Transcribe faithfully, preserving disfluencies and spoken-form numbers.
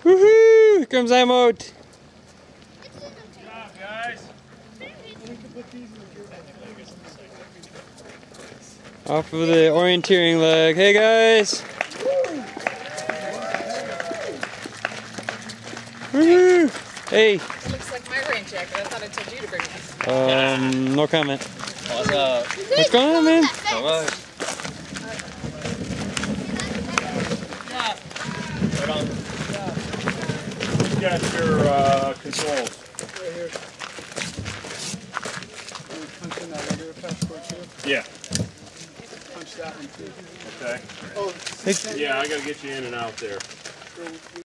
Woohoo! Here comes iMoat. Good job, guys. Off of the orienteering leg. Hey guys! Woohoo! Hey! It looks like my rain jacket. I thought I told you to bring this. Um, no comment. What's up? What's going on, man? Alright. Right on. You got your uh, controls. Right here. Punch in that regular passport too? Yeah. Punch that one too. Okay. Oh, Hey. Yeah, I gotta get you in and out there.